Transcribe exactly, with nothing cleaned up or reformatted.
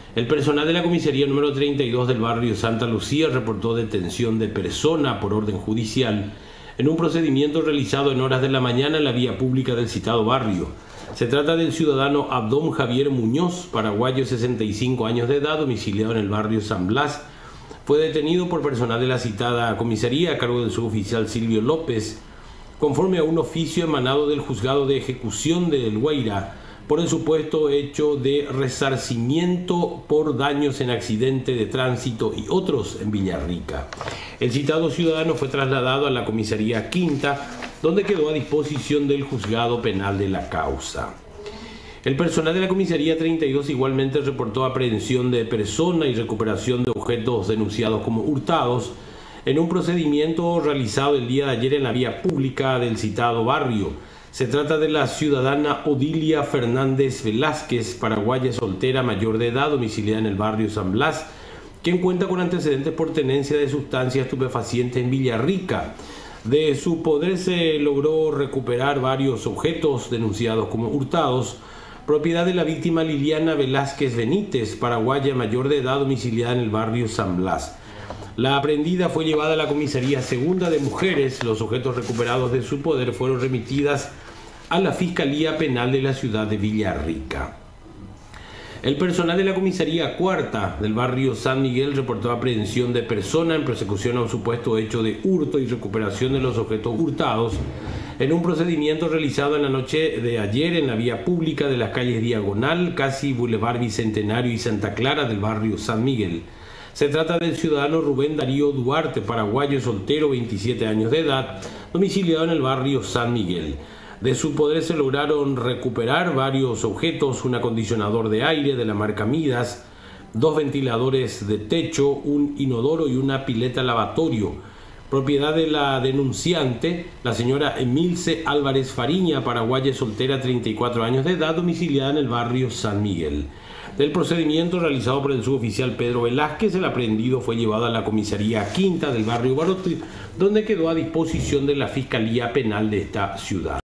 El personal de la comisaría número treinta y dos del barrio Santa Lucía reportó detención de persona por orden judicial en un procedimiento realizado en horas de la mañana en la vía pública del citado barrio. Se trata del ciudadano Abdón Javier Muñoz, paraguayo, sesenta y cinco años de edad, domiciliado en el barrio San Blas. Fue detenido por personal de la citada comisaría a cargo del suboficial Silvio López, conforme a un oficio emanado del juzgado de ejecución de El Guaira, por el supuesto hecho de resarcimiento por daños en accidente de tránsito y otros en Villarrica. El citado ciudadano fue trasladado a la comisaría quinta, donde quedó a disposición del juzgado penal de la causa. El personal de la comisaría treinta y dos igualmente reportó aprehensión de persona y recuperación de objetos denunciados como hurtados en un procedimiento realizado el día de ayer en la vía pública del citado barrio. Se trata de la ciudadana Odilia Fernández Velázquez, paraguaya soltera mayor de edad, domiciliada en el barrio San Blas, quien cuenta con antecedentes por tenencia de sustancias estupefacientes en Villarrica. De su poder se logró recuperar varios objetos denunciados como hurtados, propiedad de la víctima Liliana Velázquez Benítez, paraguaya mayor de edad, domiciliada en el barrio San Blas. La aprehendida fue llevada a la comisaría segunda de mujeres. Los objetos recuperados de su poder fueron remitidas a la Fiscalía Penal de la ciudad de Villarrica. El personal de la comisaría cuarta del barrio San Miguel reportó aprehensión de persona en persecución a un supuesto hecho de hurto y recuperación de los objetos hurtados en un procedimiento realizado en la noche de ayer en la vía pública de las calles Diagonal, casi Boulevard Bicentenario y Santa Clara del barrio San Miguel. Se trata del ciudadano Rubén Darío Duarte, paraguayo soltero, veintisiete años de edad, domiciliado en el barrio San Miguel. De su poder se lograron recuperar varios objetos: un acondicionador de aire de la marca Midas, dos ventiladores de techo, un inodoro y una pileta lavatorio, propiedad de la denunciante, la señora Emilce Álvarez Fariña, paraguaya soltera, treinta y cuatro años de edad, domiciliada en el barrio San Miguel. Del procedimiento realizado por el suboficial Pedro Velázquez, el aprehendido fue llevado a la comisaría quinta del barrio Barote, donde quedó a disposición de la Fiscalía Penal de esta ciudad.